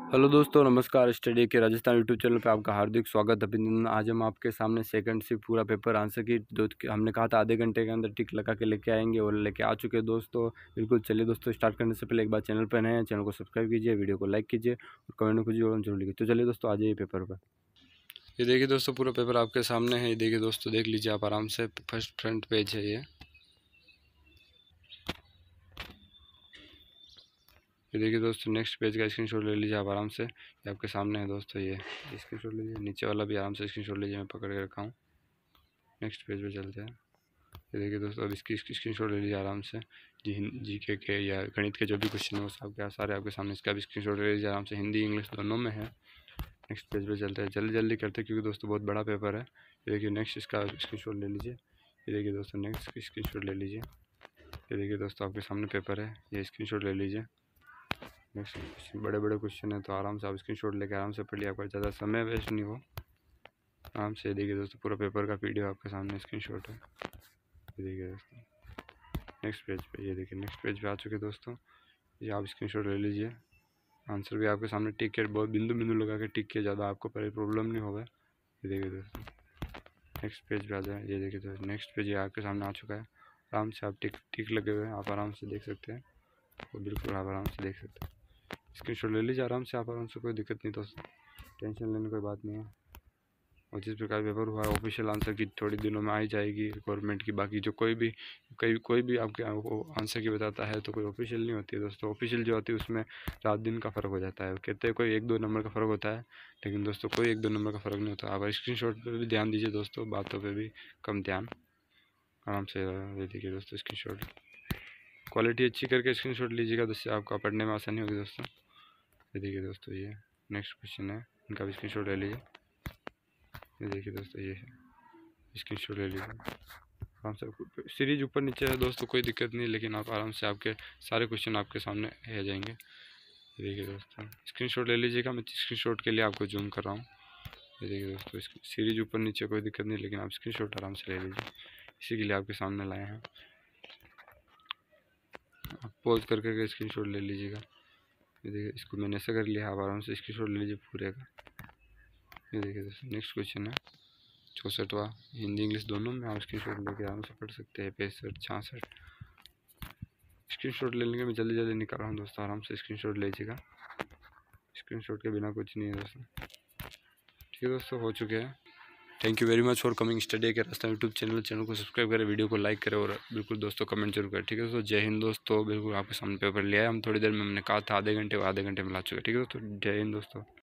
Hello दोस्तों, नमस्कार। Study के राजस्थान यूट्यूब चैनल पे आपका हार्दिक स्वागत है। अभिनंदन। आज हम आपके सामने सेकंड से पूरा पेपर आंसर की दो हमने कहा था आधे घंटे के अंदर टिक लगा के लेके आएंगे और लेके आ चुके हैं दोस्तों। बिल्कुल, चलिए दोस्तों, स्टार्ट करने से पहले एक बार चैनल पर नए हैं, चैनल को सब्सक्राइब कीजिए, वीडियो को लाइक कीजिए और कमेंट में कुछ जरूर लिखिए। तो चलिए दोस्तों, आ जाइए पेपर पर। ये देखिए दोस्तों, पूरा पेपर आपके सामने है। ये देखिए दोस्तों, देख लीजिए आप आराम से। फर्स्ट फ्रंट पेज है ये देखिए दोस्तों, नेक्स्ट पेज का स्क्रीनशॉट ले लीजिए आप आराम से। ये आपके सामने है दोस्तों, ये स्क्रीनशॉट लीजिए। नीचे वाला भी आराम से स्क्रीनशॉट लीजिए, मैं पकड़ के रखा हूँ। नेक्स्ट पेज पे चलते हैं। ये देखिए दोस्तों, अब इसकी स्क्रीनशॉट ले लीजिए आराम से। जी के या गणित के जो भी क्वेश्चन है वो सब सारे आपके सामने, इसका भी स्क्रीनशॉट ले लीजिए आराम से। हिंदी इंग्लिश दोनों में है। नेक्स्ट पेज पे चलते हैं, जल्दी जल्दी करते हैं क्योंकि दोस्तों बहुत बड़ा पेपर है। ये देखिए नेक्स्ट, इसका स्क्रीनशॉट ले लीजिए। ये देखिए दोस्तों, नेक्स्ट स्क्रीनशॉट ले लीजिए। ये देखिए दोस्तों, आपके सामने पेपर है, ये स्क्रीनशॉट ले लीजिए। नेक्स्ट बड़े बड़े क्वेश्चन है तो आराम से आप स्क्रीनशॉट लेके आराम से पढ़िए, आपका ज़्यादा समय वेस्ट नहीं हो। आराम से देखिए दोस्तों, पूरा पेपर का पीडीएफ आपके सामने स्क्रीनशॉट है। ये देखिए दोस्तों, नेक्स्ट पेज पे, ये देखिए नेक्स्ट पेज पे आ चुके दोस्तों। ये आप स्क्रीनशॉट ले लीजिए। आंसर भी आपके सामने टिक के बहुत बिंदु बिंदु लगा के टिक के, ज़्यादा आपको पहले प्रॉब्लम नहीं होगा। ये देखिए दोस्तों, नेक्स्ट पेज पे आ जाए। ये देखिए दोस्तों, नेक्स्ट पेज ये आपके सामने आ चुका है। आराम से आप टिक टिक लगे हुए हैं, आप आराम से देख सकते हैं। और बिल्कुल आप आराम से देख सकते हैं। स्क्रीनशॉट ले लीजिए आराम से, आप आराम से, कोई दिक्कत नहीं दोस्तों, टेंशन लेने कोई बात नहीं है। और जिस प्रकार पेपर हुआ है, ऑफिशियल आंसर की थोड़ी दिनों में आ ही जाएगी गवर्नमेंट की। बाकी जो कोई भी आपके आंसर की बताता है तो कोई ऑफिशियल नहीं होती है दोस्तों। ऑफिशियल जो होती है उसमें रात दिन का फ़र्क हो जाता है। कहते हैं कोई 1-2 नंबर का फ़र्क होता है, लेकिन दोस्तों कोई 1-2 नंबर का फ़र्क नहीं होता। आप स्क्रीनशॉट पर भी ध्यान दीजिए दोस्तों, बातों पर भी कम ध्यान। आराम से ये देखिए दोस्तों, स्क्रीनशॉट क्वालिटी अच्छी करके स्क्रीनशॉट लीजिएगा, जिससे आपका पढ़ने में आसानी होगी दोस्तों। ये देखिए दोस्तों, ये नेक्स्ट क्वेश्चन है, इनका भी स्क्रीनशॉट ले लीजिए। ये देखिए दोस्तों, ये है, स्क्रीनशॉट ले लीजिए आराम से। सीरीज ऊपर नीचे है दोस्तों, कोई दिक्कत नहीं, लेकिन आप आराम से, आपके सारे क्वेश्चन आपके सामने आ जाएंगे। ये देखिए दोस्तों, स्क्रीनशॉट ले लीजिएगा। मैं स्क्रीनशॉट के लिए आपको जूम कर रहा हूँ। ये देखिए दोस्तों, सीरीज ऊपर नीचे कोई दिक्कत नहीं, लेकिन आप स्क्रीनशॉट आराम से ले लीजिए, इसी के लिए आपके सामने लाए हैं। आप पॉज करके स्क्रीनशॉट ले लीजिएगा। ये देखिए, इसको मैंने ऐसा कर लिया, आप आराम से स्क्रीनशॉट ले लीजिए पूरे का। ये देखिए दोस्तों, नेक्स्ट क्वेश्चन है 64वां, हिंदी इंग्लिश दोनों में। आप स्क्रीनशॉट लेके आराम से पढ़ सकते हैं। 65, 66 स्क्रीनशॉट ले लेंगे। मैं जल्दी जल्दी निकाल रहा हूँ दोस्तों, आराम से स्क्रीनशॉट लीजिएगा। स्क्रीनशॉट के बिना कुछ नहीं है दोस्तों। ठीक है दोस्तों, हो चुके हैं। Thank you very much for coming study के रास्ता यूट्यूब चैनल को सब्सक्राइब करें, वीडियो को लाइक करें और बिल्कुल दोस्तों कमेंट जरूर करें। ठीक है दोस्तों, जय हिंद दोस्तों। बिल्कुल आपके सामने पेपर लिया है हम, थोड़ी देर में, हमने कहा था आधे घंटे में ला चुके हैं। ठीक है दोस्तों, जय हिंद दोस्तों।